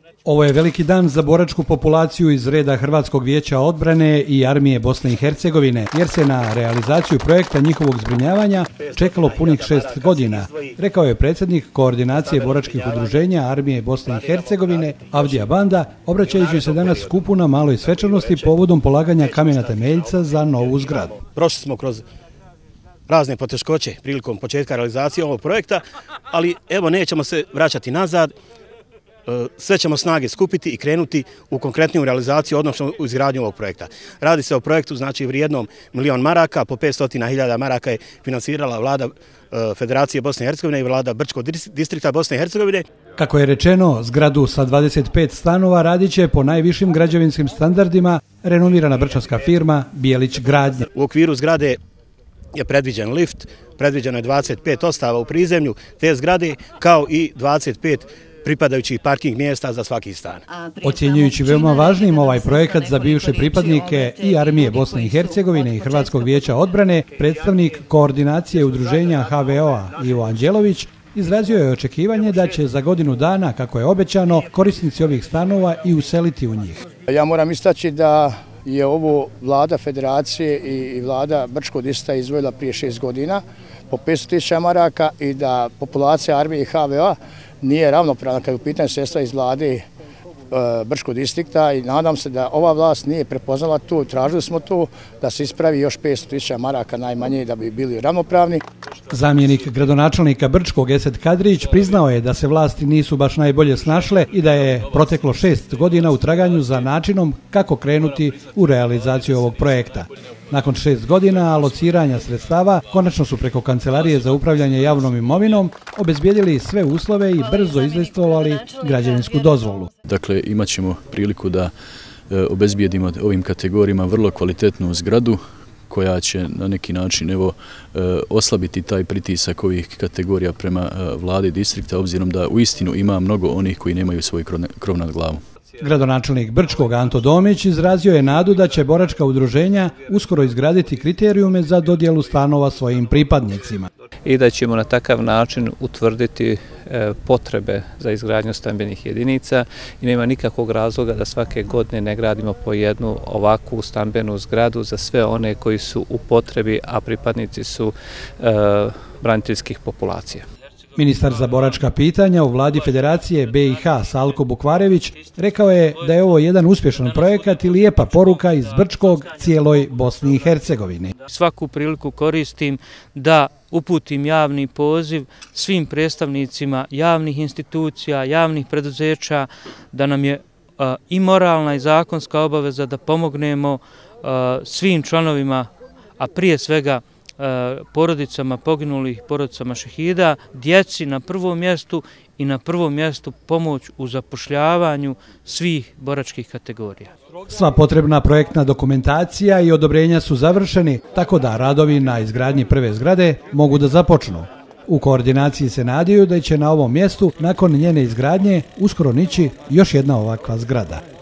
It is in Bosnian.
Ovo je veliki dan za boračku populaciju iz reda Hrvatskog vijeća odbrane i armije Bosne i Hercegovine, jer se na realizaciju projekta njihovog zbrinjavanja čekalo punih 6 godina, rekao je predsjednik koordinacije boračkih udruženja armije Bosne i Hercegovine Avdija Banda, obraćajući se danas skupu na maloj svečanosti povodom polaganja kamena temeljca za novu zgradu. Prošli smo kroz razne poteškoće prilikom početka realizacije ovog projekta, ali evo nećemo se vraćati nazad. Sve ćemo snage skupiti i krenuti u konkretniju realizaciju, odnosno u izgradnju ovog projekta. Radi se o projektu vrijednom 1.000.000 maraka, po 500.000 maraka je financirala vlada Federacije Bosne i Hercegovine i vlada Brčkog distrikta Bosne i Hercegovine. Kako je rečeno, zgradu sa 25 stanova radit će po najvišim građevinskim standardima renomirana brčanska firma Bijelić Gradnja. U okviru zgrade je predviđen lift, predviđeno je 25 ostava u prizemlju te zgrade, kao i 25 pripadajućih parking mjesta za svaki stan. Ocjenjujući veoma važnim ovaj projekat za bivše pripadnike i armije Bosne i Hercegovine i Hrvatskog vijeća odbrane, predstavnik koordinacije udruženja HVO-a Ivo Anđelović izrazio je očekivanje da će za godinu dana, kako je obećano, korisnici ovih stanova i useliti u njih. Ja moram istaći da je ovo vlada Federacije i vlada Brčkog distrikta izdvojila prije 6 godina po 500.000 maraka i da populacija armije i HVO-a nije ravnopravna kad je u pitanju sredstva iz vlade Brčkog distrikta i nadam se da ova vlast nije prepoznala tu, tražili smo tu da se ispravi još 500.000 maraka najmanje da bi bili ravnopravni. Zamjenik gradonačelnika Brčkog Esed Kadrić priznao je da se vlasti nisu baš najbolje snašle i da je proteklo 6 godina u traganju za načinom kako krenuti u realizaciju ovog projekta. Nakon 6 godina alociranja sredstava, konačno su preko Kancelarije za upravljanje javnom imovinom obezbijedili sve uslove i brzo izlistovali građevinsku dozvolu. Dakle, imat ćemo priliku da obezbijedimo ovim kategorijama vrlo kvalitetnu zgradu koja će na neki način oslabiti taj pritisak ovih kategorija prema vladi distrikta, obzirom da uistinu ima mnogo onih koji nemaju svoj krov nad glavom. Gradonačelnik Brčkog Anto Domić izrazio je nadu da će boračka udruženja uskoro izgraditi kriterijume za dodjelu stanova svojim pripadnicima. I da ćemo na takav način utvrditi potrebe za izgradnju stambenih jedinica i nema nikakvog razloga da svake godine ne gradimo po jednu ovakvu stambenu zgradu za sve one koji su u potrebi, a pripadnici su braniteljskih populacija. Ministar za boračka pitanja u vladi Federacije BiH Salko Bukvarević rekao je da je ovo jedan uspješan projekat i lijepa poruka iz Brčkog cijeloj Bosni i Hercegovini. Svaku priliku koristim da uputim javni poziv svim predstavnicima javnih institucija, javnih preduzeća, da nam je i moralna i zakonska obaveza da pomognemo svim članovima, a prije svega porodicama poginulih, porodicama šehida, djeci na prvom mjestu i na prvom mjestu pomoć u zapošljavanju svih boračkih kategorija. Sva potrebna projektna dokumentacija i odobrenja su završeni, tako da radovi na izgradnji prve zgrade mogu da započnu. U koordinaciji se nadaju da će na ovom mjestu nakon njene izgradnje uskoro nići još jedna ovakva zgrada.